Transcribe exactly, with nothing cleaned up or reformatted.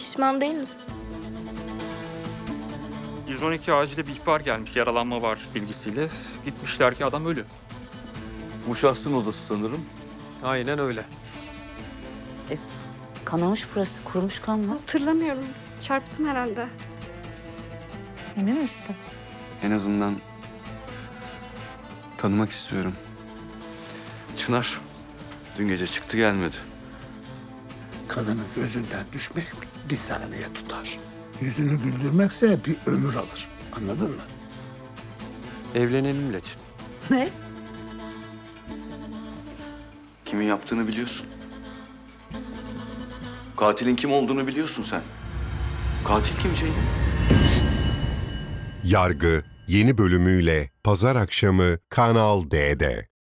Pişman değil misin? yüz on iki acile bir ihbar gelmiş. Yaralanma var bilgisiyle. Gitmişler ki adam ölü. Bu şahsın odası sanırım. Aynen öyle. Kanamış burası. Kurumuş kan mı? Hatırlamıyorum. Çarptım herhalde. Emin misin? En azından tanımak istiyorum. Çınar dün gece çıktı gelmedi. Kadının gözünden düşmek bir saniye tutar. Yüzünü güldürmekse bir ömür alır. Anladın mı? Evlenelim Laçin. Ne? Kimin yaptığını biliyorsun. Katilin kim olduğunu biliyorsun sen. Katil kim Ceylin? Yargı yeni bölümüyle Pazar akşamı Kanal D'de.